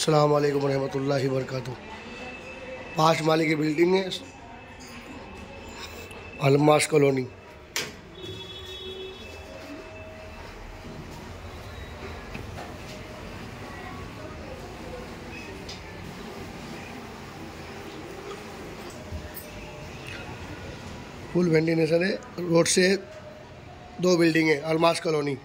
अस्सलाम वालेकुम रहमतुल्लाहि वबरकातुहू। 5 माले की बिल्डिंग है, अलमास कॉलोनी। फुल वेंटिलेशन है। रोड से 2 बिल्डिंग है, अलमास कॉलोनी।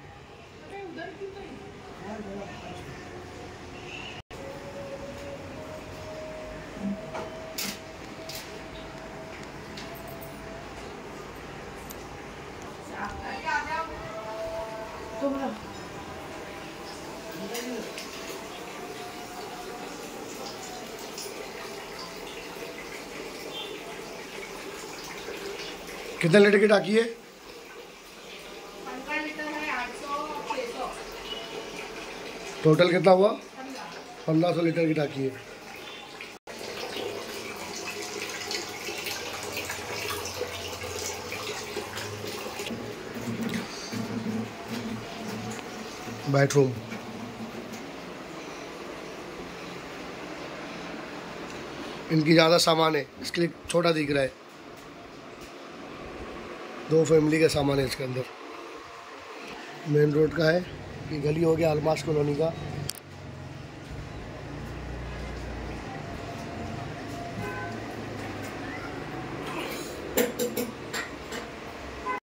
कितने लीटर की टाकी है? 15 लीटर है, 800 600। टोटल कितना हुआ? 1500 लीटर की टाकी है। बेडरूम, इनकी ज़्यादा सामान है इसके लिए छोटा दिख रहा है। 2 फैमिली का सामान है इसके अंदर। मेन रोड का है, ये गली हो गया अलमास कॉलोनी का।